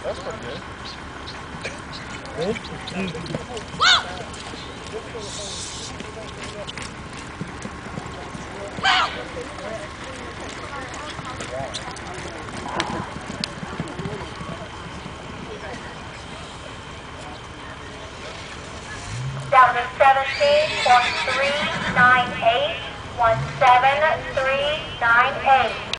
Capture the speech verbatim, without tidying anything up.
That's pretty good. Down to seventeen point three nine eight, one seven three nine eight.